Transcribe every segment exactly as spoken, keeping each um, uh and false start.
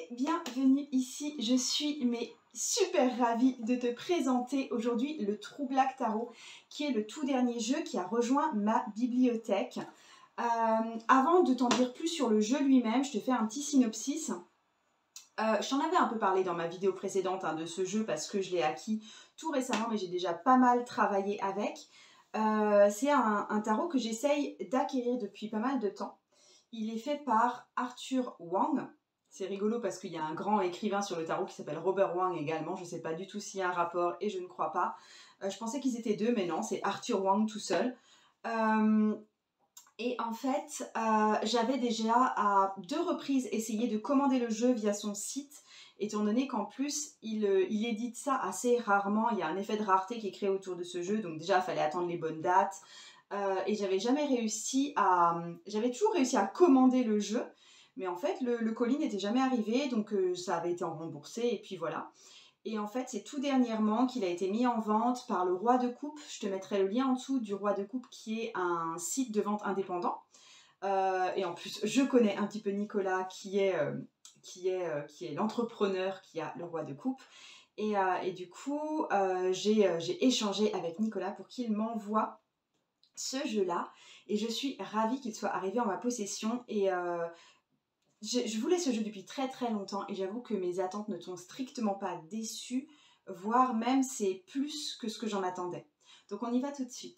et bienvenue ici. Je suis mais super ravie de te présenter aujourd'hui le True Black Tarot, qui est le tout dernier jeu qui a rejoint ma bibliothèque. Euh, avant de t'en dire plus sur le jeu lui-même, je te fais un petit synopsis. Euh, je t'en avais un peu parlé dans ma vidéo précédente hein, de ce jeu parce que je l'ai acquis tout récemment, mais j'ai déjà pas mal travaillé avec. Euh, c'est un, un tarot que j'essaye d'acquérir depuis pas mal de temps. Il est fait par Arthur Wang. C'est rigolo parce qu'il y a un grand écrivain sur le tarot qui s'appelle Robert Wang également. Je ne sais pas du tout s'il y a un rapport et je ne crois pas. Euh, je pensais qu'ils étaient deux, mais non, c'est Arthur Wang tout seul. Euh, et en fait, euh, j'avais déjà à deux reprises essayé de commander le jeu via son site, étant donné qu'en plus, il, euh, il édite ça assez rarement. Il y a un effet de rareté qui est créé autour de ce jeu, donc déjà, il fallait attendre les bonnes dates. Euh, et j'avais jamais réussi à... J'avais toujours réussi à commander le jeu, mais en fait, le, le colis n'était jamais arrivé, donc euh, ça avait été remboursé, et puis voilà. Et en fait, c'est tout dernièrement qu'il a été mis en vente par le Roi de Coupe. Je te mettrai le lien en dessous du Roi de Coupe, qui est un site de vente indépendant. Euh, et en plus, je connais un petit peu Nicolas, qui est, euh, qui est, euh, qui est l'entrepreneur qui a le Roi de Coupe. Et, euh, et du coup, euh, j'ai euh, j'ai échangé avec Nicolas pour qu'il m'envoie ce jeu-là, et je suis ravie qu'il soit arrivé en ma possession. Et euh, je, je voulais ce jeu depuis très très longtemps, et j'avoue que mes attentes ne sont strictement pas déçues, voire même c'est plus que ce que j'en attendais. Donc on y va tout de suite.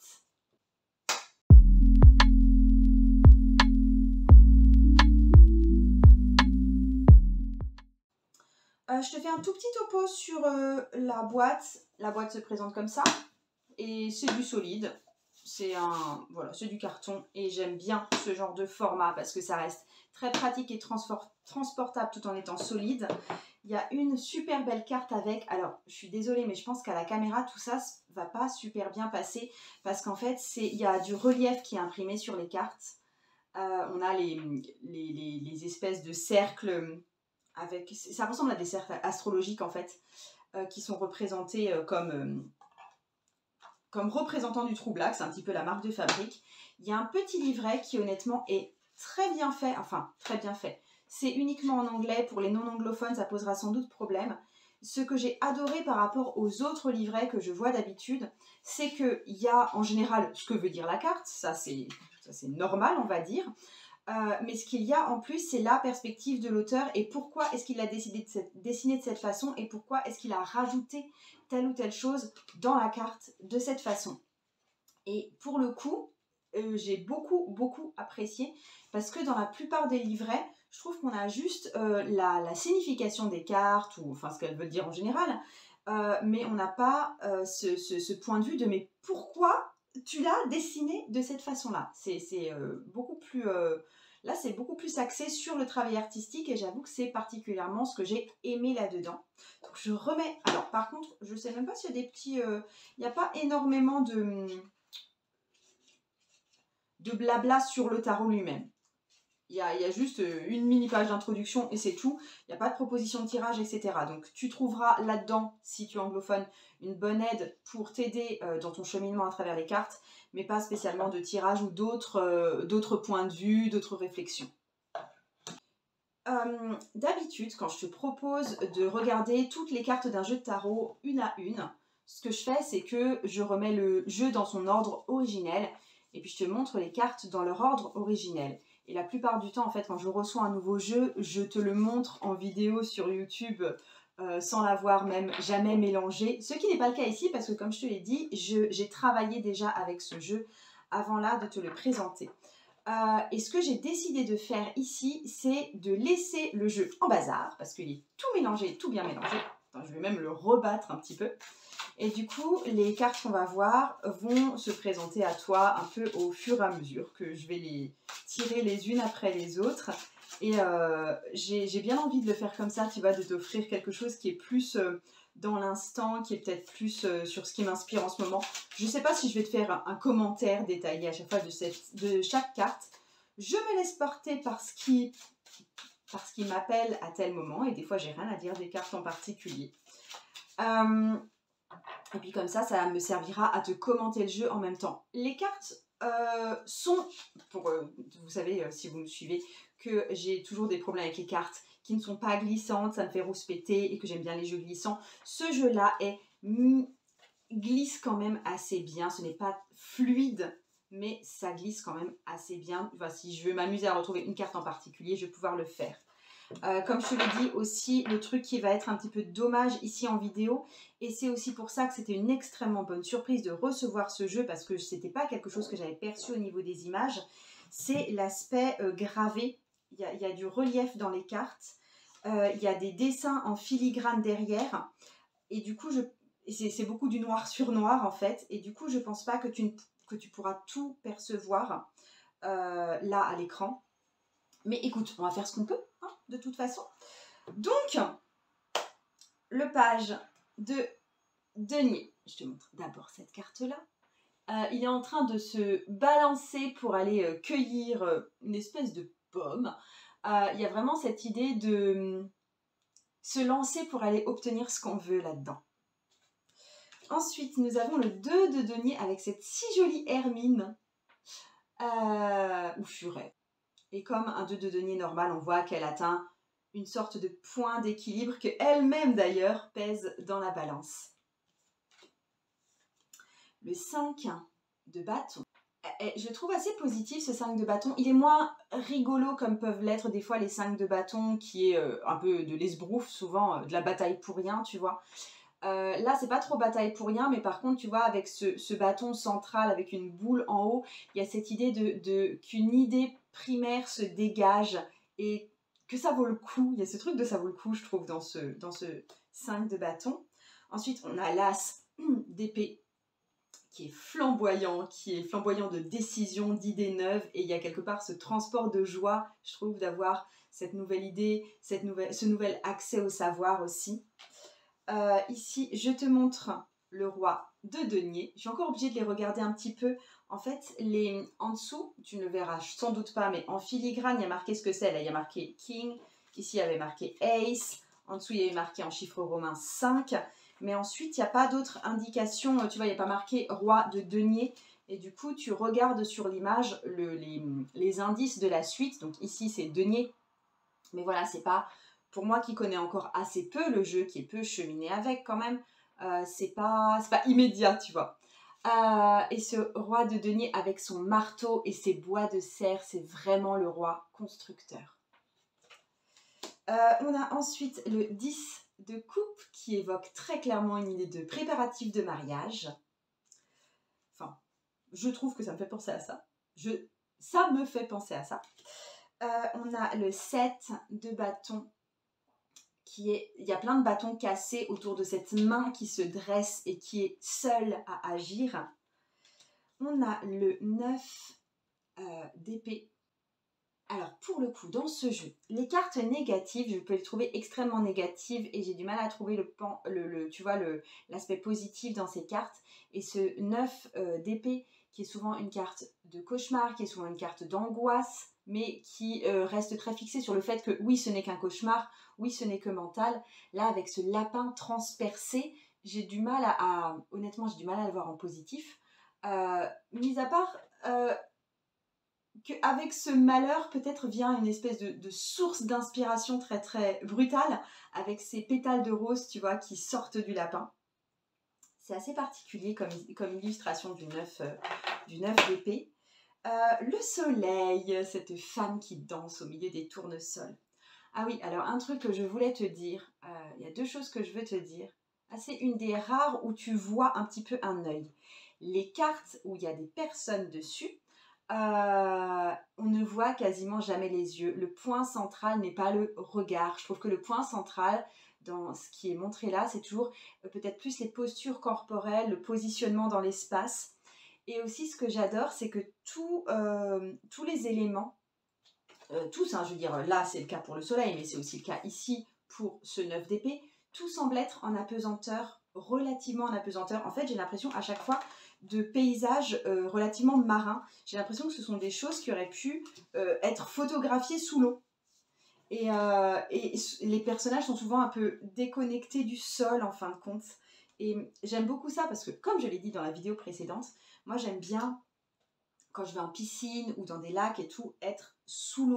Euh, je te fais un tout petit topo sur euh, la boîte. La boîte se présente comme ça, et c'est du solide. C'est un, voilà, c'est du carton et j'aime bien ce genre de format parce que ça reste très pratique et transportable tout en étant solide. Il y a une super belle carte avec. Alors, je suis désolée, mais je pense qu'à la caméra, tout ça va pas super bien passer parce qu'en fait, il y a du relief qui est imprimé sur les cartes. Euh, on a les, les, les, les espèces de cercles avec... Ça ressemble à des cercles astrologiques en fait, euh, qui sont représentés euh, comme... Euh, comme représentant du True Black, c'est un petit peu la marque de fabrique. Il y a un petit livret qui honnêtement est très bien fait, enfin très bien fait. C'est uniquement en anglais, pour les non-anglophones ça posera sans doute problème. Ce que j'ai adoré par rapport aux autres livrets que je vois d'habitude, c'est qu'il y a en général ce que veut dire la carte, ça c'est normal on va dire. Euh, mais ce qu'il y a en plus, c'est la perspective de l'auteur et pourquoi est-ce qu'il a décidé de cette, dessiner de cette façon et pourquoi est-ce qu'il a rajouté telle ou telle chose dans la carte de cette façon. Et pour le coup, euh, j'ai beaucoup, beaucoup apprécié parce que dans la plupart des livrets, je trouve qu'on a juste euh, la, la signification des cartes ou enfin ce qu'elles veulent dire en général, euh, mais on n'a pas euh, ce, ce, ce point de vue de mais pourquoi tu l'as dessiné de cette façon-là. C'est euh, beaucoup plus... Euh, là, c'est beaucoup plus axé sur le travail artistique et j'avoue que c'est particulièrement ce que j'ai aimé là-dedans. Donc, je remets... Alors, par contre, je ne sais même pas s'il y a des petits... Euh, il n'y a pas énormément de... de blabla sur le tarot lui-même. Il y, a, il y a juste une mini page d'introduction et c'est tout. Il n'y a pas de proposition de tirage, et cetera. Donc tu trouveras là-dedans, si tu es anglophone, une bonne aide pour t'aider euh, dans ton cheminement à travers les cartes, mais pas spécialement de tirage ou d'autres euh, d'autres points de vue, d'autres réflexions. Euh, D'habitude, quand je te propose de regarder toutes les cartes d'un jeu de tarot une à une, ce que je fais, c'est que je remets le jeu dans son ordre originel et puis je te montre les cartes dans leur ordre originel. Et la plupart du temps, en fait, quand je reçois un nouveau jeu, je te le montre en vidéo sur YouTube euh, sans l'avoir même jamais mélangé. Ce qui n'est pas le cas ici parce que, comme je te l'ai dit, j'ai travaillé déjà avec ce jeu avant là de te le présenter. Euh, et ce que j'ai décidé de faire ici, c'est de laisser le jeu en bazar parce qu'il est tout mélangé, tout bien mélangé. Attends, je vais même le rebattre un petit peu. Et du coup, les cartes qu'on va voir vont se présenter à toi un peu au fur et à mesure que je vais les tirer les unes après les autres. Et euh, j'ai bien envie de le faire comme ça, tu vois, de t'offrir quelque chose qui est plus euh, dans l'instant, qui est peut-être plus euh, sur ce qui m'inspire en ce moment. Je ne sais pas si je vais te faire un, un commentaire détaillé à chaque fois de, cette, de chaque carte. Je me laisse porter par ce qui, par ce qui m'appelle à tel moment. Et des fois, j'ai rien à dire des cartes en particulier. Euh, Et puis comme ça, ça me servira à te commenter le jeu en même temps. Les cartes euh, sont, pour, euh, vous savez, euh, si vous me suivez, que j'ai toujours des problèmes avec les cartes qui ne sont pas glissantes, ça me fait rouspéter et que j'aime bien les jeux glissants. Ce jeu-là est glisse quand même assez bien. Ce n'est pas fluide, mais ça glisse quand même assez bien. Enfin, si je veux m'amuser à retrouver une carte en particulier, je vais pouvoir le faire. Euh, comme je te l'ai dit aussi, le truc qui va être un petit peu dommage ici en vidéo, et c'est aussi pour ça que c'était une extrêmement bonne surprise de recevoir ce jeu, parce que ce n'était pas quelque chose que j'avais perçu au niveau des images, c'est l'aspect euh, gravé. Il y, a, il y a du relief dans les cartes, euh, il y a des dessins en filigrane derrière, et du coup, c'est beaucoup du noir sur noir en fait, et du coup, je pense pas que tu, que tu pourras tout percevoir euh, là à l'écran. Mais écoute, on va faire ce qu'on peut, hein, de toute façon. Donc, le page de Denier. Je te montre d'abord cette carte-là. Euh, il est en train de se balancer pour aller euh, cueillir euh, une espèce de pomme. Euh, il y a vraiment cette idée de euh, se lancer pour aller obtenir ce qu'on veut là-dedans. Ensuite, nous avons le deux de denier avec cette si jolie hermine. Euh, ou furet. Et comme un deux de denier normal, on voit qu'elle atteint une sorte de point d'équilibre que elle-même d'ailleurs pèse dans la balance. Le cinq de bâton. Je trouve assez positif ce cinq de bâton. Il est moins rigolo comme peuvent l'être des fois les cinq de bâton, qui est euh, un peu de l'esbrouf, souvent euh, de la bataille pour rien, tu vois. Euh, là, c'est pas trop bataille pour rien, mais par contre, tu vois, avec ce, ce bâton central, avec une boule en haut, il y a cette idée de, de qu'une idée primaire se dégage et que ça vaut le coup. Il y a ce truc de ça vaut le coup, je trouve, dans ce, dans ce cinq de bâton. Ensuite, on a l'as d'épée qui est flamboyant, qui est flamboyant de décision, d'idées neuves, et il y a quelque part ce transport de joie, je trouve, d'avoir cette nouvelle idée, cette nouvelle, ce nouvel accès au savoir aussi. Euh, ici, je te montre le roi de denier. Je suis encore obligée de les regarder un petit peu. En fait, les, en dessous, tu ne le verras sans doute pas, mais en filigrane, il y a marqué ce que c'est. Là, il y a marqué King. Ici, il y avait marqué Ace. En dessous, il y avait marqué en chiffre romain cinq. Mais ensuite, il n'y a pas d'autres indications. Tu vois, il n'y a pas marqué roi de denier. Et du coup, tu regardes sur l'image le, les, les indices de la suite. Donc ici, c'est denier. Mais voilà, c'est pas... Pour moi qui connais encore assez peu le jeu, qui est peu cheminé avec quand même, euh, c'est pas, c'est pas immédiat, tu vois. Euh, et ce roi de denier avec son marteau et ses bois de serre, c'est vraiment le roi constructeur. Euh, on a ensuite le dix de coupe qui évoque très clairement une idée de préparatif de mariage. Enfin, je trouve que ça me fait penser à ça. Je, ça me fait penser à ça. Euh, on a le sept de bâton. Qui est, il y a plein de bâtons cassés autour de cette main qui se dresse et qui est seule à agir. On a le neuf euh, d'épée. Alors, pour le coup, dans ce jeu, les cartes négatives, je peux les trouver extrêmement négatives et j'ai du mal à trouver le, pan, le, le tu vois, le, l'aspect positif dans ces cartes. Et ce neuf euh, d'épée, qui est souvent une carte de cauchemar, qui est souvent une carte d'angoisse, mais qui euh, reste très fixée sur le fait que oui, ce n'est qu'un cauchemar, oui, ce n'est que mental. Là, avec ce lapin transpercé, j'ai du mal à, à honnêtement, j'ai du mal à le voir en positif. Euh, mis à part... Euh, qu'avec ce malheur, peut-être vient une espèce de, de source d'inspiration très très brutale, avec ces pétales de rose, tu vois, qui sortent du lapin. C'est assez particulier comme, comme illustration du neuf euh, du neuf d'épée. Euh, le soleil, cette femme qui danse au milieu des tournesols. Ah oui, alors un truc que je voulais te dire, euh, il y a deux choses que je veux te dire. Ah, c'est une des rares où tu vois un petit peu un œil. Les cartes où il y a des personnes dessus, Euh, on ne voit quasiment jamais les yeux. Le point central n'est pas le regard. Je trouve que le point central dans ce qui est montré là, c'est toujours euh, peut-être plus les postures corporelles, le positionnement dans l'espace. Et aussi ce que j'adore, c'est que tout, euh, tous les éléments, euh, tous, hein, je veux dire, là c'est le cas pour le soleil, mais c'est aussi le cas ici pour ce neuf d'épée, tout semble être en apesanteur, relativement en apesanteur. En fait, j'ai l'impression à chaque fois de paysages euh, relativement marins. J'ai l'impression que ce sont des choses qui auraient pu euh, être photographiées sous l'eau. Et, euh, et les personnages sont souvent un peu déconnectés du sol en fin de compte. Et j'aime beaucoup ça parce que, comme je l'ai dit dans la vidéo précédente, moi j'aime bien, quand je vais en piscine ou dans des lacs et tout, être sous l'eau.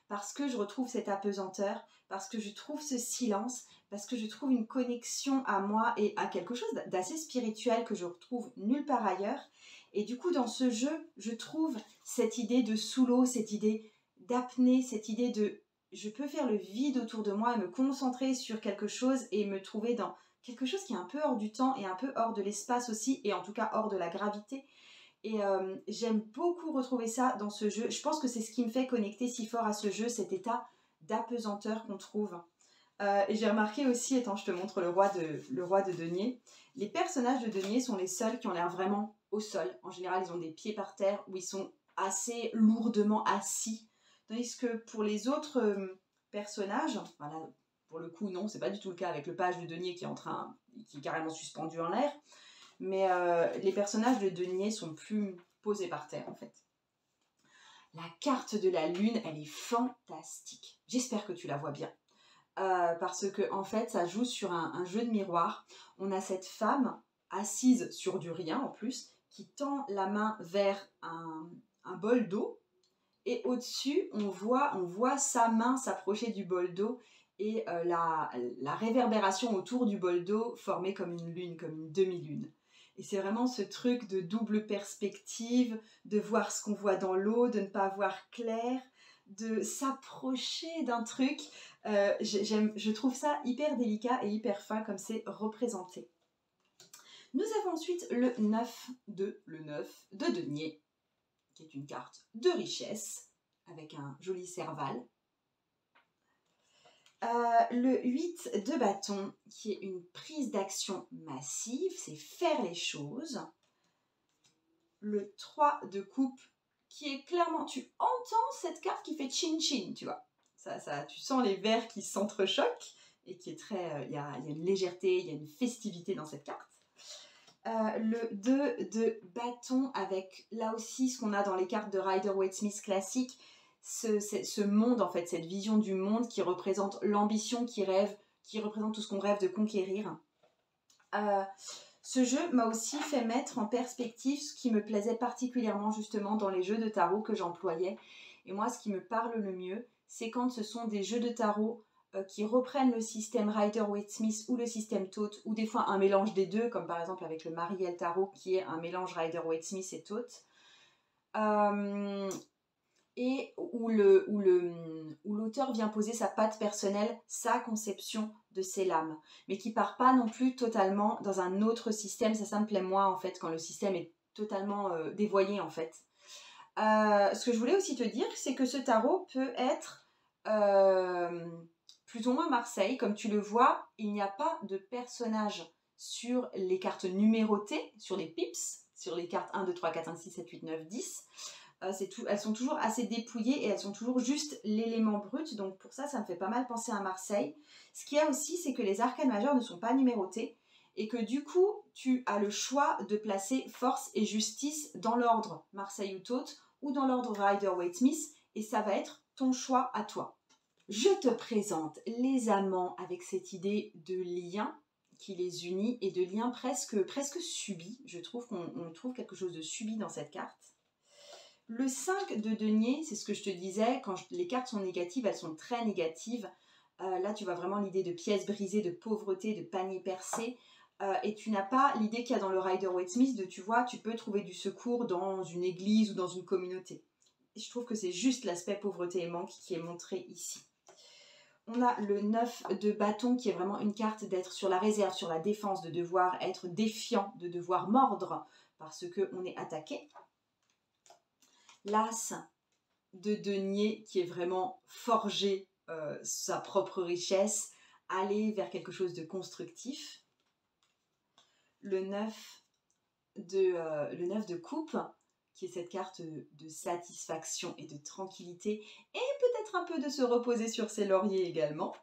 parce que je retrouve cette apesanteur, parce que je trouve ce silence, parce que je trouve une connexion à moi et à quelque chose d'assez spirituel que je retrouve nulle part ailleurs. Et du coup, dans ce jeu, je trouve cette idée de sous l'eau, cette idée d'apnée, cette idée de je peux faire le vide autour de moi et me concentrer sur quelque chose et me trouver dans quelque chose qui est un peu hors du temps et un peu hors de l'espace aussi, et en tout cas hors de la gravité. Et euh, j'aime beaucoup retrouver ça dans ce jeu. Je pense que c'est ce qui me fait connecter si fort à ce jeu, cet état d'apesanteur qu'on trouve. Euh, et j'ai remarqué aussi, attends, je te montre le roi, de, le roi de denier. Les personnages de denier sont les seuls qui ont l'air vraiment au sol. En général, ils ont des pieds par terre ou ils sont assez lourdement assis. Tandis que pour les autres euh, personnages, voilà, pour le coup, non, c'est pas du tout le cas avec le page de denier qui est, en train, qui est carrément suspendu en l'air. Mais euh, les personnages de denier sont plus posés par terre, en fait. La carte de la lune, elle est fantastique. J'espère que tu la vois bien. Euh, parce que en fait ça joue sur un, un jeu de miroir. On a cette femme assise sur du rien en plus qui tend la main vers un, un bol d'eau et au-dessus on voit, on voit sa main s'approcher du bol d'eau et euh, la, la réverbération autour du bol d'eau formée comme une lune, comme une demi-lune. Et c'est vraiment ce truc de double perspective, de voir ce qu'on voit dans l'eau, de ne pas voir clair, de s'approcher d'un truc. Euh, j'aime, je trouve ça hyper délicat et hyper fin comme c'est représenté. Nous avons ensuite le neuf de, le neuf de denier, qui est une carte de richesse, avec un joli serval. Euh, le huit de bâton, qui est une prise d'action massive, c'est faire les choses. Le trois de coupe, qui est clairement, tu entends cette carte qui fait chin-chin, tu vois. Ça, ça, tu sens les verres qui s'entrechoquent et qui est très... Il euh, y, a, y a une légèreté, il y a une festivité dans cette carte. Euh, le deux de bâton avec, là aussi, ce qu'on a dans les cartes de Rider-Waite-Smith classique, ce, ce monde, en fait, cette vision du monde qui représente l'ambition qui rêve, qui représente tout ce qu'on rêve de conquérir. Euh, ce jeu m'a aussi fait mettre en perspective ce qui me plaisait particulièrement justement dans les jeux de tarot que j'employais. Et moi, ce qui me parle le mieux, c'est quand ce sont des jeux de tarot euh, qui reprennent le système Rider-Waite-Smith ou le système Thoth, ou des fois un mélange des deux, comme par exemple avec le Mariel Tarot qui est un mélange Rider-Waite-Smith et Thoth. Euh, et où le, où le, où l'auteur vient poser sa patte personnelle, sa conception de ses lames, mais qui part pas non plus totalement dans un autre système. Ça, ça me plaît moins en fait quand le système est totalement euh, dévoyé en fait. Euh, ce que je voulais aussi te dire, c'est que ce tarot peut être euh, plus ou moins Marseille. Comme tu le vois, il n'y a pas de personnage sur les cartes numérotées, sur les pips, sur les cartes un, deux, trois, quatre, cinq, six, sept, huit, neuf, dix. Euh, c'est tout, elles sont toujours assez dépouillées et elles sont toujours juste l'élément brut. Donc pour ça, ça me fait pas mal penser à Marseille. Ce qu'il y a aussi, c'est que les arcanes majeures ne sont pas numérotés et que du coup, tu as le choix de placer force et justice dans l'ordre Marseille ou Thoth ou dans l'ordre Rider-Waite-Smith et ça va être ton choix à toi. Je te présente les amants avec cette idée de lien qui les unit et de lien presque, presque subi. Je trouve qu'on trouve quelque chose de subi dans cette carte. Le cinq de denier, c'est ce que je te disais, quand je, les cartes sont négatives, elles sont très négatives. Euh, là, tu vois vraiment l'idée de pièces brisées, de pauvreté, de panier percé. Euh, et tu n'as pas l'idée qu'il y a dans le Rider-Waite-Smith de, tu vois, tu peux trouver du secours dans une église ou dans une communauté. Et je trouve que c'est juste l'aspect pauvreté et manque qui est montré ici. On a le neuf de bâton qui est vraiment une carte d'être sur la réserve, sur la défense, de devoir être défiant, de devoir mordre parce qu'on est attaqué. L'as de denier qui est vraiment forger euh, sa propre richesse, aller vers quelque chose de constructif. Le neuf de, euh, le neuf de coupe qui est cette carte de satisfaction et de tranquillité et peut-être un peu de se reposer sur ses lauriers également.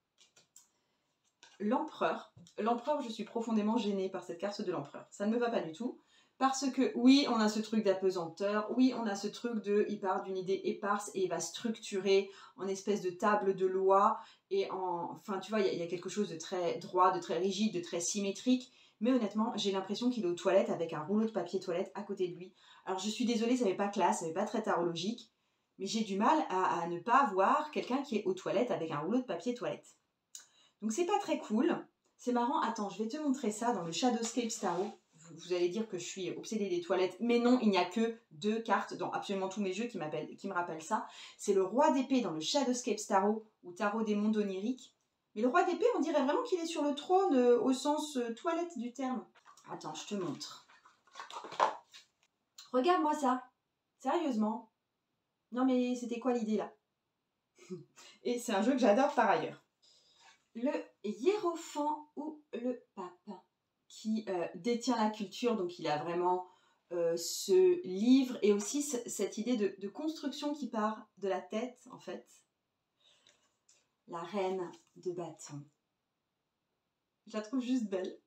L'empereur. L'empereur, je suis profondément gênée par cette carte de l'empereur. Ça ne me va pas du tout. Parce que oui, on a ce truc d'apesanteur, oui, on a ce truc de, il part d'une idée éparse et il va structurer en espèce de table de loi et en, enfin tu vois, il y, y a quelque chose de très droit, de très rigide, de très symétrique, mais honnêtement, j'ai l'impression qu'il est aux toilettes avec un rouleau de papier toilette à côté de lui. Alors je suis désolée, ça n'est pas classe, ça n'est pas très tarologique, mais j'ai du mal à, à ne pas voir quelqu'un qui est aux toilettes avec un rouleau de papier toilette. Donc c'est pas très cool. C'est marrant, attends, je vais te montrer ça dans le Shadowscapes Tarot. Vous, vous allez dire que je suis obsédée des toilettes, mais non, il n'y a que deux cartes dans absolument tous mes jeux qui, qui me rappellent ça. C'est le roi d'épée dans le Shadowscapes Tarot, ou Tarot des mondes oniriques. Mais le roi d'épée, on dirait vraiment qu'il est sur le trône euh, au sens euh, toilette du terme. Attends, je te montre. Regarde-moi ça. Sérieusement. Non mais c'était quoi l'idée là? Et c'est un jeu que j'adore par ailleurs. Le hiérophant ou le pape qui euh, détient la culture, donc il a vraiment euh, ce livre et aussi cette idée de, de construction qui part de la tête en fait. La reine de bâton. Je la trouve juste belle.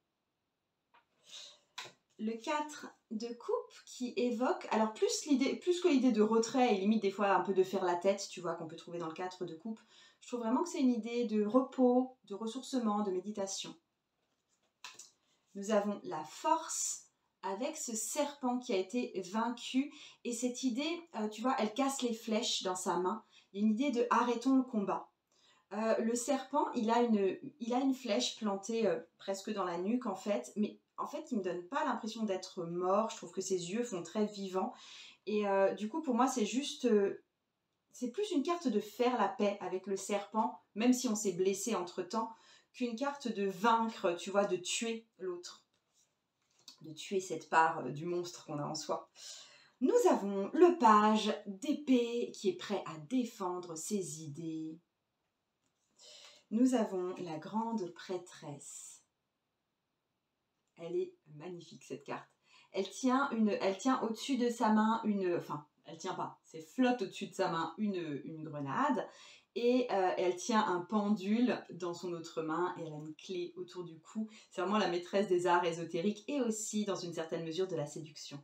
Le quatre de coupe qui évoque, alors plus, l'idée, plus que l'idée de retrait et limite des fois un peu de faire la tête, tu vois, qu'on peut trouver dans le quatre de coupe, je trouve vraiment que c'est une idée de repos, de ressourcement, de méditation. Nous avons la force avec ce serpent qui a été vaincu et cette idée, euh, tu vois, elle casse les flèches dans sa main. Il y a une idée de arrêtons le combat. Euh, le serpent, il a une, il a une flèche plantée euh, presque dans la nuque en fait, mais en fait, il ne me donne pas l'impression d'être mort. Je trouve que ses yeux font très vivants. Et euh, du coup, pour moi, c'est juste... Euh, c'est plus une carte de faire la paix avec le serpent, même si on s'est blessé entre-temps, qu'une carte de vaincre, tu vois, de tuer l'autre. De tuer cette part euh, du monstre qu'on a en soi. Nous avons le page d'épée qui est prêt à défendre ses idées. Nous avons la grande prêtresse. Elle est magnifique cette carte. Elle tient, une, elle tient au-dessus de sa main une... Enfin, elle tient pas, c'est flotte au-dessus de sa main une, une grenade. Et euh, elle tient un pendule dans son autre main et elle a une clé autour du cou. C'est vraiment la maîtresse des arts ésotériques et aussi dans une certaine mesure de la séduction.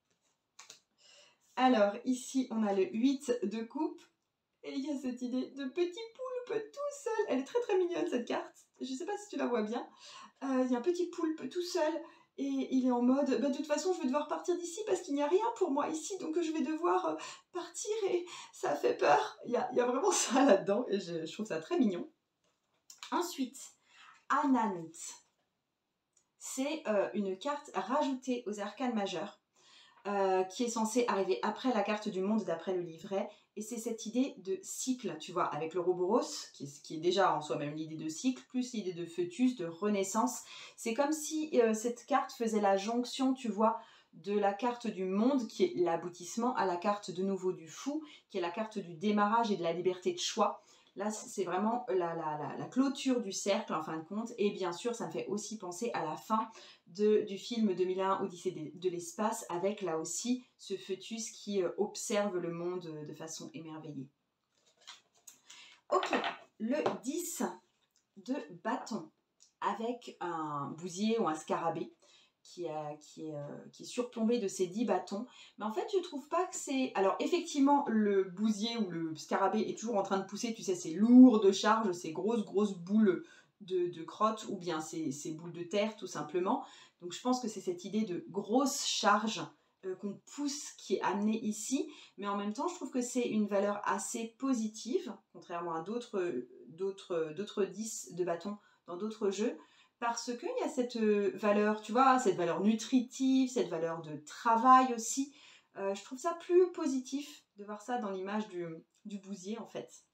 Alors ici on a le huit de coupe et il y a cette idée de petit poulpe tout seul. Elle est très très mignonne cette carte. Je ne sais pas si tu la vois bien. Euh, il y a un petit poulpe tout seul et il est en mode bah, de toute façon je vais devoir partir d'ici parce qu'il n'y a rien pour moi ici donc je vais devoir euh, partir et ça fait peur. Il y a, il y a vraiment ça là-dedans et je, je trouve ça très mignon. Ensuite, Anant. C'est euh, une carte rajoutée aux arcanes majeurs. Euh, qui est censé arriver après la carte du monde d'après le livret et c'est cette idée de cycle, tu vois, avec le Roboros qui, qui est déjà en soi-même l'idée de cycle plus l'idée de fœtus, de renaissance. C'est comme si euh, cette carte faisait la jonction, tu vois, de la carte du monde qui est l'aboutissement à la carte de nouveau du fou qui est la carte du démarrage et de la liberté de choix. Là, c'est vraiment la, la, la, la clôture du cercle en fin de compte. Et bien sûr, ça me fait aussi penser à la fin de, du film deux mille un Odyssée de, de l'espace avec là aussi ce fœtus qui euh, observe le monde de façon émerveillée. Ok, le dix de bâton avec un bousier ou un scarabée. Qui, a, qui, est, euh, qui est surplombé de ces dix bâtons. Mais en fait, je trouve pas que c'est... Alors, effectivement, le bousier ou le scarabée est toujours en train de pousser, tu sais, ces lourdes charges, ces grosses, grosses boules de, de crottes, ou bien ces, ces boules de terre, tout simplement. Donc, je pense que c'est cette idée de grosse charge euh, qu'on pousse qui est amenée ici. Mais en même temps, je trouve que c'est une valeur assez positive, contrairement à d'autres d'autres d'autres dix de bâtons dans d'autres jeux. Parce qu'il y a cette valeur, tu vois, cette valeur nutritive, cette valeur de travail aussi. Euh, je trouve ça plus positif de voir ça dans l'image du, du bousier, en fait.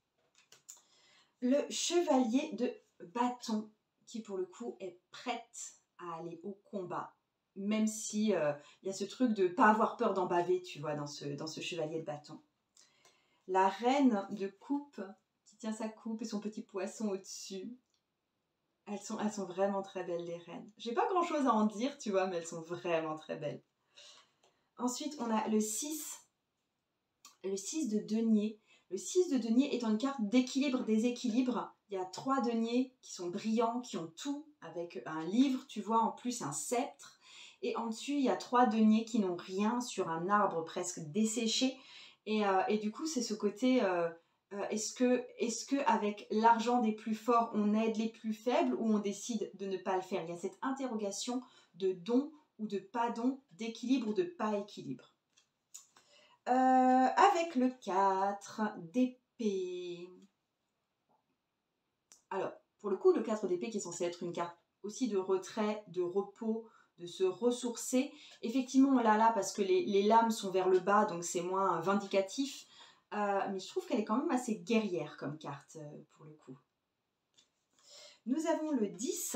Le chevalier de bâton, qui pour le coup est prête à aller au combat. Même si euh, y a ce truc de ne pas avoir peur d'en baver, tu vois, dans ce, dans ce chevalier de bâton. La reine de coupe, qui tient sa coupe et son petit poisson au-dessus. Elles sont, elles sont vraiment très belles, les reines. J'ai pas grand chose à en dire, tu vois, mais elles sont vraiment très belles. Ensuite, on a le six. Le six de denier. Le six de denier étant une carte d'équilibre-déséquilibre. Il y a trois deniers qui sont brillants, qui ont tout, avec un livre, tu vois, en plus un sceptre. Et en dessus, il y a trois deniers qui n'ont rien sur un arbre presque desséché. Et, euh, et du coup, c'est ce côté... Euh, Euh, est-ce que, est-ce que avec l'argent des plus forts, on aide les plus faibles ou on décide de ne pas le faire? Il y a cette interrogation de don ou de pas don, d'équilibre ou de pas équilibre. Euh, avec le quatre d'épée. Alors, pour le coup, le quatre d'épée qui est censé être une carte aussi de retrait, de repos, de se ressourcer. Effectivement, on l'a là parce que les, les lames sont vers le bas, donc c'est moins vindicatif. Euh, mais je trouve qu'elle est quand même assez guerrière comme carte, euh, pour le coup. Nous avons le dix.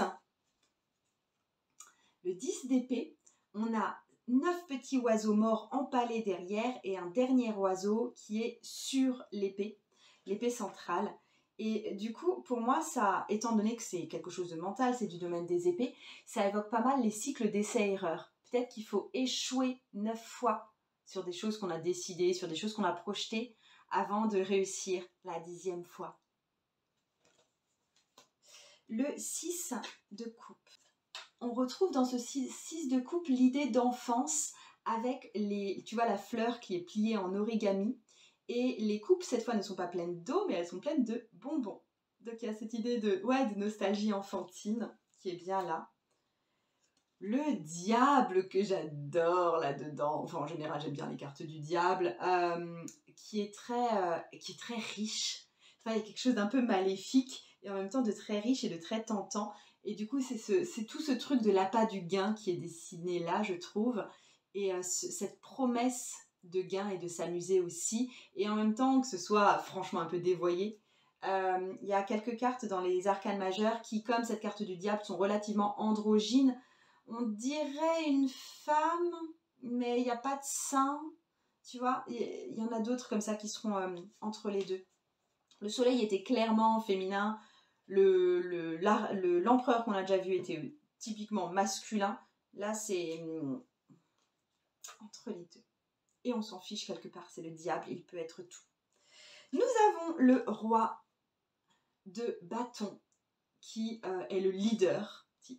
Le dix d'épée. On a neuf petits oiseaux morts empalés derrière et un dernier oiseau qui est sur l'épée, l'épée centrale. Et du coup, pour moi, ça, étant donné que c'est quelque chose de mental, c'est du domaine des épées, ça évoque pas mal les cycles d'essais-erreurs. Peut-être qu'il faut échouer neuf fois sur des choses qu'on a décidées, sur des choses qu'on a projetées, avant de réussir la dixième fois. Le six de coupe. On retrouve dans ce six de coupe l'idée d'enfance avec les, tu vois, la fleur qui est pliée en origami. Et les coupes, cette fois, ne sont pas pleines d'eau, mais elles sont pleines de bonbons. Donc, il y a cette idée de, ouais, de nostalgie enfantine qui est bien là. Le diable que j'adore là-dedans, enfin, en général, j'aime bien les cartes du diable, euh, qui, est très, euh, qui est très riche. Enfin, il y a quelque chose d'un peu maléfique et en même temps de très riche et de très tentant. Et du coup, c'est ce, tout ce truc de l'appât du gain qui est dessiné là, je trouve. Et euh, ce, cette promesse de gain et de s'amuser aussi. Et en même temps, que ce soit franchement un peu dévoyé. Euh, il y a quelques cartes dans les arcanes majeures qui, comme cette carte du diable, sont relativement androgynes. On dirait une femme, mais il n'y a pas de sein. Tu vois, il y en a d'autres comme ça qui seront euh, entre les deux. Le soleil était clairement féminin. Le, le, le, l'empereur qu'on a déjà vu était typiquement masculin. Là, c'est hum, entre les deux. Et on s'en fiche quelque part, c'est le diable, il peut être tout. Nous avons le roi de bâton, qui euh, est le leader type.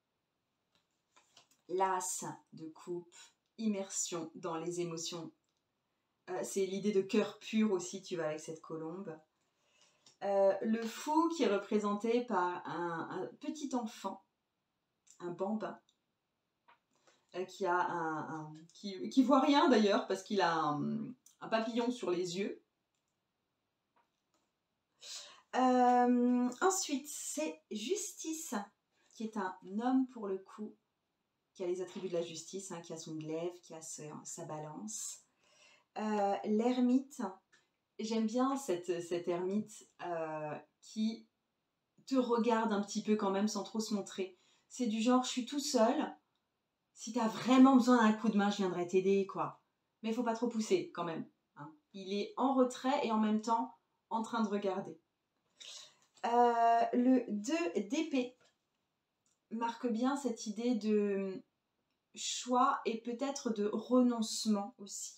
L'as de coupe, immersion dans les émotions. Euh, c'est l'idée de cœur pur aussi, tu vois, avec cette colombe. Euh, le fou qui est représenté par un, un petit enfant, un bambin, euh, qui a un, un qui, qui voit rien d'ailleurs parce qu'il a un, un papillon sur les yeux. Euh, ensuite, c'est Justice, qui est un homme pour le coup, qui a les attributs de la justice, hein, qui a son glaive, qui a ce, sa balance. Euh, L'ermite, j'aime bien cette, cette ermite euh, qui te regarde un petit peu quand même sans trop se montrer. C'est du genre, je suis tout seul, si t'as vraiment besoin d'un coup de main, je viendrai t'aider, quoi. Mais il faut pas trop pousser quand même. Hein. Il est en retrait et en même temps en train de regarder. Euh, le deux d'épée marque bien cette idée de choix et peut-être de renoncement aussi.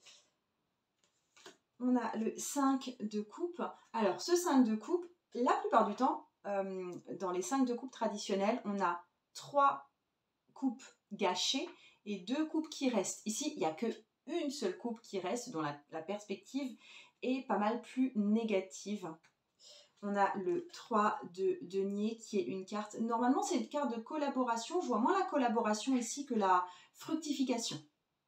On a le cinq de coupe. Alors, ce cinq de coupe, la plupart du temps, euh, dans les cinq de coupe traditionnels, on a trois coupes gâchées et deux coupes qui restent. Ici, il n'y a qu'une seule coupe qui reste, dont la, la perspective est pas mal plus négative. On a le trois de denier qui est une carte... Normalement, c'est une carte de collaboration. Je vois moins la collaboration ici que la fructification.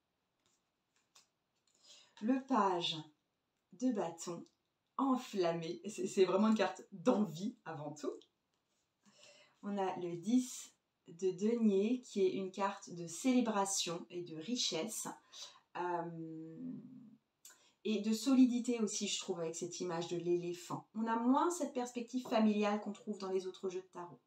Le page de bâton enflammé. C'est vraiment une carte d'envie avant tout. On a le dix de denier qui est une carte de célébration et de richesse. Euh, et de solidité aussi, je trouve, avec cette image de l'éléphant. On a moins cette perspective familiale qu'on trouve dans les autres jeux de tarot.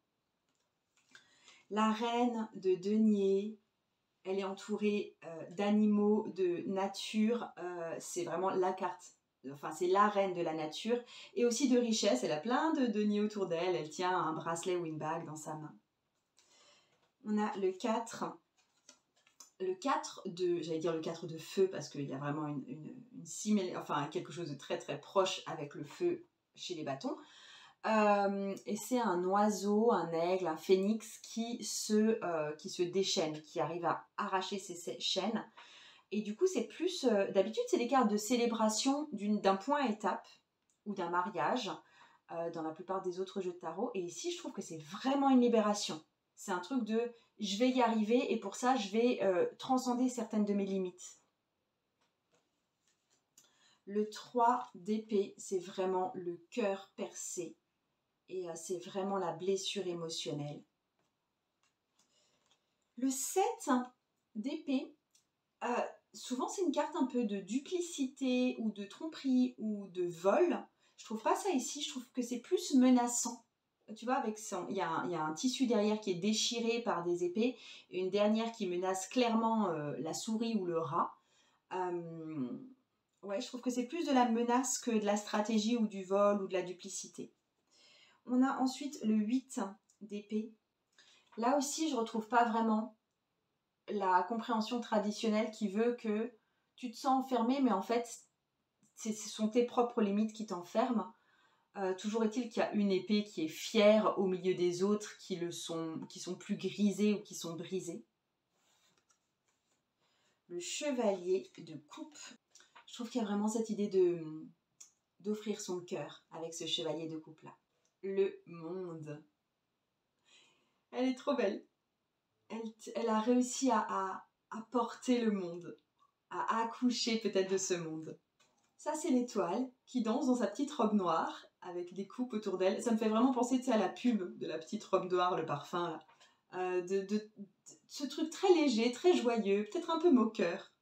La reine de denier, elle est entourée euh, d'animaux, de nature. Euh, c'est vraiment la carte, enfin c'est la reine de la nature. Et aussi de richesse, elle a plein de deniers autour d'elle. Elle tient un bracelet ou une bague dans sa main. On a le quatre. Le quatre de, j'allais dire le quatre de feu parce qu'il y a vraiment une, une, une simili- enfin quelque chose de très très proche avec le feu chez les bâtons. Euh, et c'est un oiseau, un aigle, un phénix qui se, euh, qui se déchaîne, qui arrive à arracher ses chaînes. Et du coup, c'est plus, euh, d'habitude, c'est des cartes de célébration d'un point étape ou d'un mariage euh, dans la plupart des autres jeux de tarot. Et ici, je trouve que c'est vraiment une libération. C'est un truc de je vais y arriver et pour ça, je vais euh, transcender certaines de mes limites. Le trois d'épée, c'est vraiment le cœur percé. Et euh, c'est vraiment la blessure émotionnelle. Le sept d'épée, euh, souvent c'est une carte un peu de duplicité ou de tromperie ou de vol. Je trouve pas ça ici, je trouve que c'est plus menaçant. Tu vois, avec son, il y, a un, il y a un tissu derrière qui est déchiré par des épées, et une dernière qui menace clairement euh, la souris ou le rat. Euh, ouais, je trouve que c'est plus de la menace que de la stratégie ou du vol ou de la duplicité. On a ensuite le huit d'épée. Là aussi, je ne retrouve pas vraiment la compréhension traditionnelle qui veut que tu te sens enfermé, mais en fait, ce sont tes propres limites qui t'enferment. Euh, toujours est-il qu'il y a une épée qui est fière au milieu des autres qui, le sont, qui sont plus grisées ou qui sont brisées. Le chevalier de coupe. Je trouve qu'il y a vraiment cette idée de, d'offrir son cœur avec ce chevalier de coupe-là. Le monde. Elle est trop belle. Elle, elle a réussi à, à, à porter le monde, à accoucher peut-être de ce monde. Ça, c'est l'étoile qui danse dans sa petite robe noire avec des coupes autour d'elle. Ça me fait vraiment penser, tu sais, à la pub de la petite robe noire, le parfum, là. Euh, de, de, de ce truc très léger, très joyeux, peut-être un peu moqueur.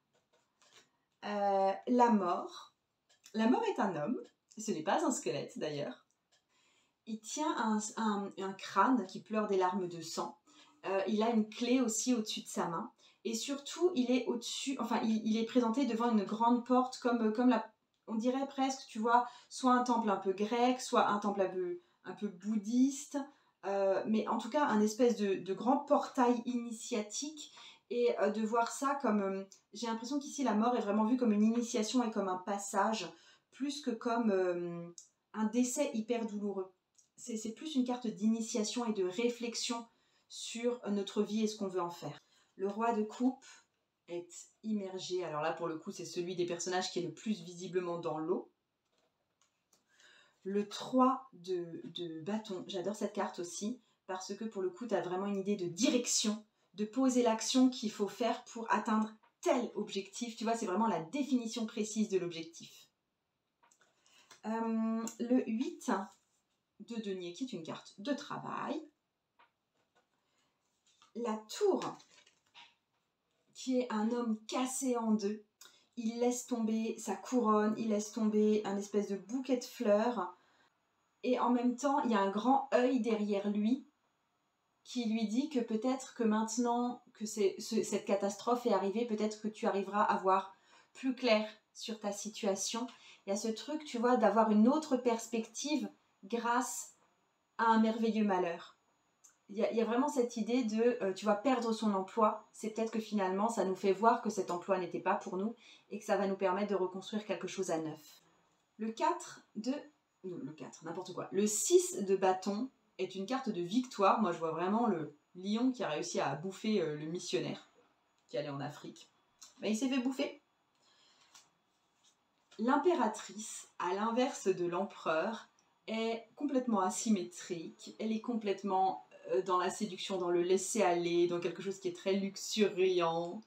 Euh, la mort. La mort est un homme. Ce n'est pas un squelette, d'ailleurs. Il tient un, un, un crâne qui pleure des larmes de sang. Euh, il a une clé aussi au-dessus de sa main. Et surtout, il est au-dessus, enfin, il, il est présenté devant une grande porte, comme, comme la, on dirait presque, tu vois, soit un temple un peu grec, soit un temple un peu, un peu bouddhiste, euh, mais en tout cas, un espèce de, de grand portail initiatique. Et euh, de voir ça comme, euh, j'ai l'impression qu'ici, la mort est vraiment vue comme une initiation et comme un passage, plus que comme euh, un décès hyper douloureux. C'est, c'est plus une carte d'initiation et de réflexion sur notre vie et ce qu'on veut en faire. Le roi de coupe est immergé. Alors là, pour le coup, c'est celui des personnages qui est le plus visiblement dans l'eau. Le trois de, de bâton. J'adore cette carte aussi parce que pour le coup, tu as vraiment une idée de direction, de poser l'action qu'il faut faire pour atteindre tel objectif. Tu vois, c'est vraiment la définition précise de l'objectif. Euh, le huit de denier, qui est une carte de travail. La tour, qui est un homme cassé en deux. Il laisse tomber sa couronne, il laisse tomber un espèce de bouquet de fleurs. Et en même temps, il y a un grand œil derrière lui qui lui dit que peut-être que maintenant que c'est, ce, cette catastrophe est arrivée, peut-être que tu arriveras à voir plus clair sur ta situation. Il y a ce truc, tu vois, d'avoir une autre perspective grâce à un merveilleux malheur. Il y, a, il y a vraiment cette idée de, euh, tu vas perdre son emploi, c'est peut-être que finalement ça nous fait voir que cet emploi n'était pas pour nous et que ça va nous permettre de reconstruire quelque chose à neuf. Le quatre de... Non, le quatre, n'importe quoi. Le six de bâton est une carte de victoire. Moi je vois vraiment le lion qui a réussi à bouffer euh, le missionnaire qui allait en Afrique. Mais il s'est fait bouffer. L'impératrice, à l'inverse de l'empereur, est complètement asymétrique. Elle est complètement dans la séduction, dans le laisser-aller, dans quelque chose qui est très luxuriant.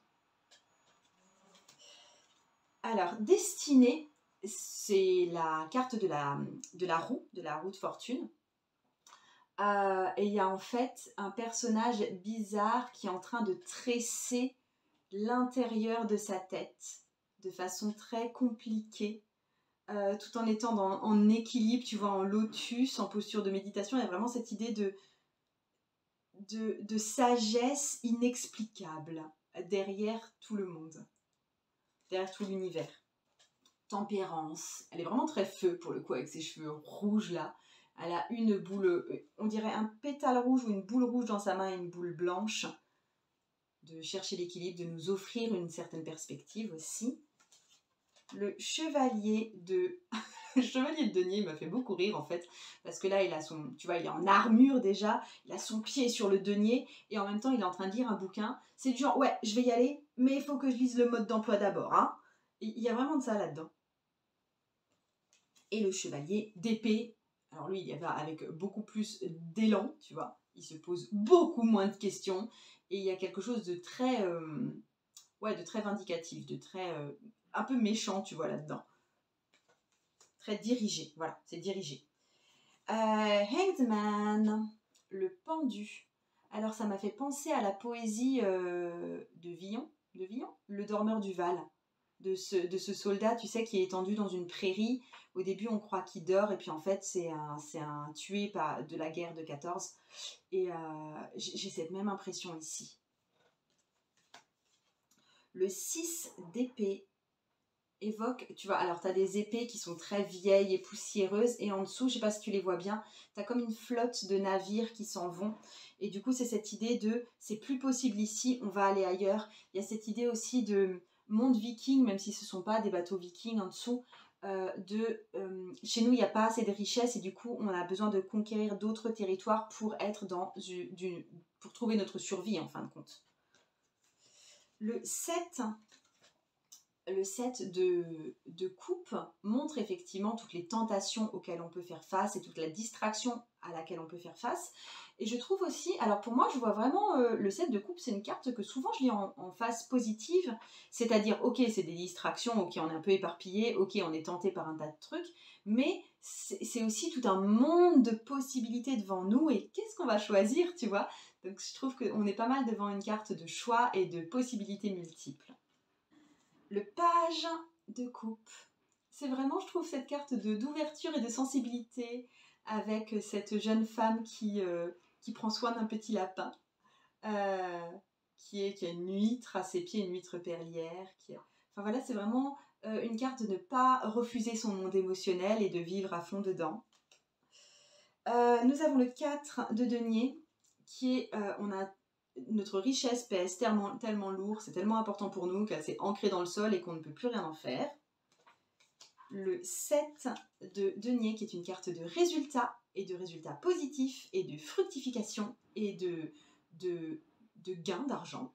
Alors, destinée, c'est la carte de la, de la roue, de la roue de fortune. Euh, et il y a en fait un personnage bizarre qui est en train de tresser l'intérieur de sa tête de façon très compliquée. Euh, tout en étant dans, en équilibre, tu vois, en lotus, en posture de méditation. Il y a vraiment cette idée de De, de sagesse inexplicable derrière tout le monde, derrière tout l'univers. Tempérance, elle est vraiment très feu pour le coup avec ses cheveux rouges là. Elle a une boule, on dirait un pétale rouge ou une boule rouge dans sa main et une boule blanche. De chercher l'équilibre, de nous offrir une certaine perspective aussi. Le chevalier de... Le chevalier de denier m'a fait beaucoup rire en fait, parce que là il a son, tu vois, il est en armure déjà, il a son pied sur le denier, et en même temps il est en train de lire un bouquin. C'est du genre, ouais, je vais y aller, mais il faut que je lise le mode d'emploi d'abord, hein. Il y a vraiment de ça là-dedans. Et le chevalier d'épée, alors lui il y va avec beaucoup plus d'élan, tu vois, il se pose beaucoup moins de questions, et il y a quelque chose de très, euh, ouais, de très vindicatif, de très, euh, un peu méchant, tu vois, là-dedans. très dirigé. Voilà, c'est dirigé. Euh, Hanged Man, le pendu. Alors ça m'a fait penser à la poésie euh, de Villon, de Villon, le dormeur du Val, de ce, de ce soldat, tu sais, qui est étendu dans une prairie. Au début, on croit qu'il dort, et puis en fait, c'est un, c'est un tué par, de la guerre de quatorze. Et euh, j'ai cette même impression ici. Le six d'épée évoque, tu vois, alors tu as des épées qui sont très vieilles et poussiéreuses, et en dessous, je sais pas si tu les vois bien, tu as comme une flotte de navires qui s'en vont, et du coup c'est cette idée de c'est plus possible ici, on va aller ailleurs. Il y a cette idée aussi de monde viking, même si ce ne sont pas des bateaux vikings en dessous, euh, de euh, chez nous il n'y a pas assez de richesses, et du coup on a besoin de conquérir d'autres territoires pour être dans du, du, pour trouver notre survie en fin de compte. Le sept, le sept de, de coupe montre effectivement toutes les tentations auxquelles on peut faire face et toute la distraction à laquelle on peut faire face. Et je trouve aussi, alors pour moi je vois vraiment euh, le sept de coupe, c'est une carte que souvent je lis en, en face positive, c'est-à-dire ok c'est des distractions, ok on est un peu éparpillé, ok on est tenté par un tas de trucs, mais c'est aussi tout un monde de possibilités devant nous, et qu'est-ce qu'on va choisir, tu vois? Donc je trouve qu'on est pas mal devant une carte de choix et de possibilités multiples. Le page de coupe. C'est vraiment, je trouve, cette carte de d'ouverture et de sensibilité avec cette jeune femme qui, euh, qui prend soin d'un petit lapin, euh, qui, est, qui a une huître à ses pieds, une huître perlière. Qui est... Enfin voilà, c'est vraiment euh, une carte de ne pas refuser son monde émotionnel et de vivre à fond dedans. Euh, nous avons le quatre de denier, qui est, euh, on a notre richesse pèse tellement, tellement lourd, c'est tellement important pour nous qu'elle s'est ancrée dans le sol et qu'on ne peut plus rien en faire. Le sept de denier, qui est une carte de résultats, et de résultats positifs, et de fructification, et de, de, de gain d'argent.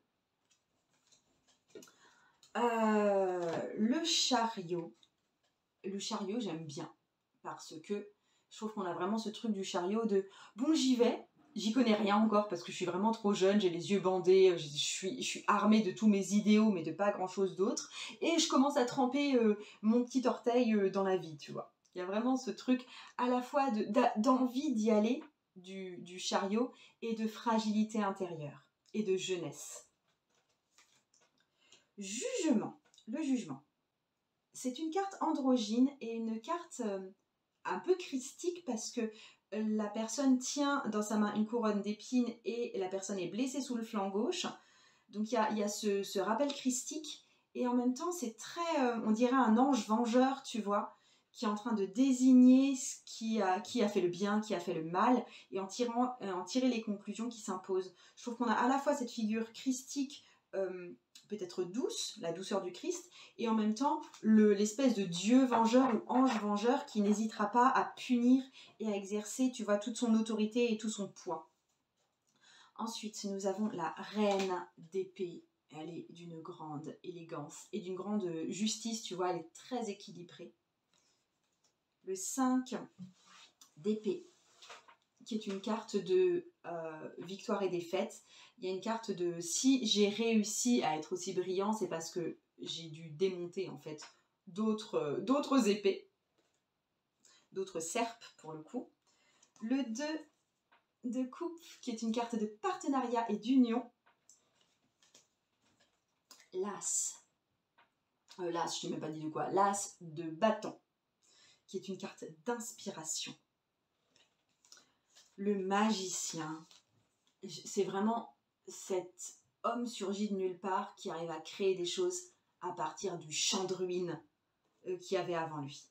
Euh, le chariot. Le chariot, j'aime bien, parce que je trouve qu'on a vraiment ce truc du chariot de « bon, j'y vais ». J'y connais rien encore parce que je suis vraiment trop jeune, j'ai les yeux bandés, je suis, je suis armée de tous mes idéaux mais de pas grand chose d'autre, et je commence à tremper euh, mon petit orteil euh, dans la vie, tu vois. Il y a vraiment ce truc à la fois d'envie d'y aller, du, du chariot, et de fragilité intérieure, et de jeunesse. Jugement, le jugement. C'est une carte androgyne et une carte euh, un peu christique parce que la personne tient dans sa main une couronne d'épines et la personne est blessée sous le flanc gauche. Donc il y a, y a ce, ce rappel christique, et en même temps c'est très, euh, on dirait un ange vengeur, tu vois, qui est en train de désigner ce qui a, qui a fait le bien, qui a fait le mal, et en, tirant, euh, en tirer les conclusions qui s'imposent. Je trouve qu'on a à la fois cette figure christique, euh, peut-être douce, la douceur du Christ, et en même temps l'espèce de Dieu vengeur ou ange vengeur qui n'hésitera pas à punir et à exercer, tu vois, toute son autorité et tout son poids. Ensuite, nous avons la reine d'épée. Elle est d'une grande élégance et d'une grande justice, tu vois, elle est très équilibrée. Le cinq d'épée, qui est une carte de euh, victoire et défaite. Il y a une carte de si j'ai réussi à être aussi brillant, c'est parce que j'ai dû démonter en fait d'autres euh, d'autres épées, d'autres serpes pour le coup. Le deux de coupe, qui est une carte de partenariat et d'union. L'as, euh, l'as, je t'ai même pas dit de quoi, l'as de bâton, qui est une carte d'inspiration. Le magicien, c'est vraiment cet homme surgi de nulle part qui arrive à créer des choses à partir du champ de ruines euh, qu'il y avait avant lui.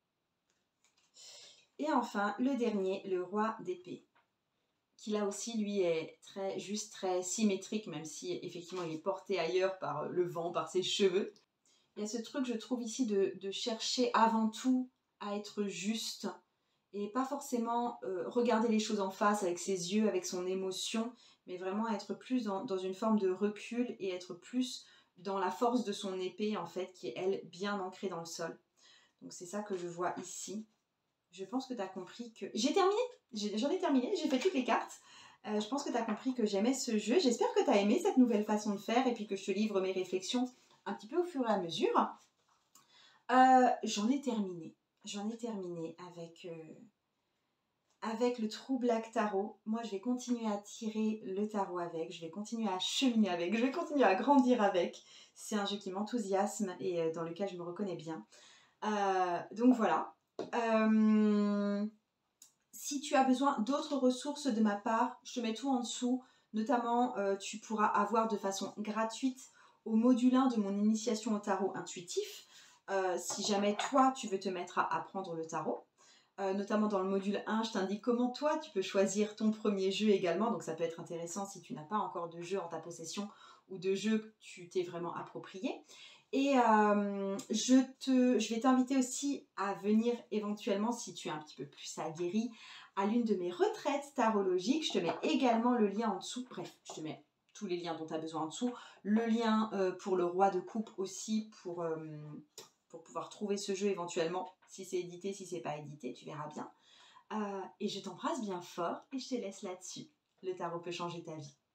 Et enfin, le dernier, le roi d'épée, qui là aussi, lui, est très juste, très symétrique, même si effectivement il est porté ailleurs par le vent, par ses cheveux. Il y a ce truc, je trouve ici, de, de chercher avant tout à être juste, et pas forcément euh, regarder les choses en face avec ses yeux, avec son émotion, mais vraiment être plus dans, dans une forme de recul et être plus dans la force de son épée, en fait, qui est, elle, bien ancrée dans le sol. Donc c'est ça que je vois ici. Je pense que tu as compris que... J'ai terminé, j'en ai, ai terminé, j'ai fait toutes les cartes. Euh, je pense que tu as compris que j'aimais ce jeu. J'espère que tu as aimé cette nouvelle façon de faire et puis que je te livre mes réflexions un petit peu au fur et à mesure. Euh, j'en ai terminé. j'en ai terminé avec, euh, avec le True Black Tarot. Moi, je vais continuer à tirer le tarot avec, je vais continuer à cheminer avec, je vais continuer à grandir avec. C'est un jeu qui m'enthousiasme et euh, dans lequel je me reconnais bien. Euh, donc voilà. Euh, si tu as besoin d'autres ressources de ma part, je te mets tout en dessous. Notamment, euh, tu pourras avoir de façon gratuite au module un de mon initiation au tarot intuitif. Euh, si jamais toi, tu veux te mettre à apprendre le tarot. Euh, notamment dans le module un, je t'indique comment toi, tu peux choisir ton premier jeu également. Donc ça peut être intéressant si tu n'as pas encore de jeu en ta possession ou de jeu que tu t'es vraiment approprié. Et euh, je, te, je vais t'inviter aussi à venir éventuellement, si tu es un petit peu plus aguerri, à l'une de mes retraites tarologiques. Je te mets également le lien en dessous. Bref, je te mets tous les liens dont tu as besoin en dessous. Le lien euh, pour le roi de coupe aussi, pour, euh, pour pouvoir trouver ce jeu éventuellement. Si c'est édité, si c'est pas édité, tu verras bien. Euh, et je t'embrasse bien fort et je te laisse là-dessus. Le tarot peut changer ta vie.